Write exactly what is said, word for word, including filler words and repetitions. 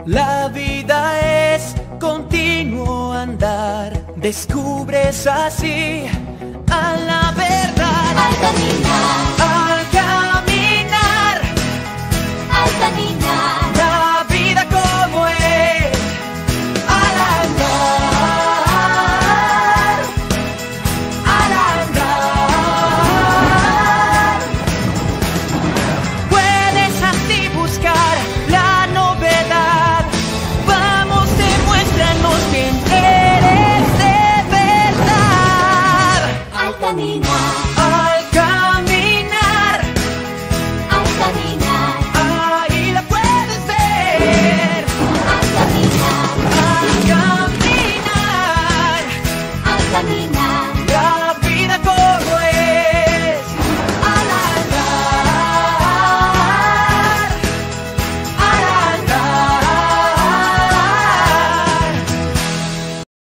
La vida es continuo andar, descubres así a la verdad. Al caminar, Al caminar, al caminar.